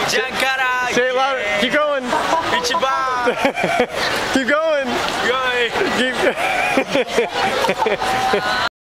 Jankara. Say it loud. Keep going. Ichiban. Keep going. Going. Keep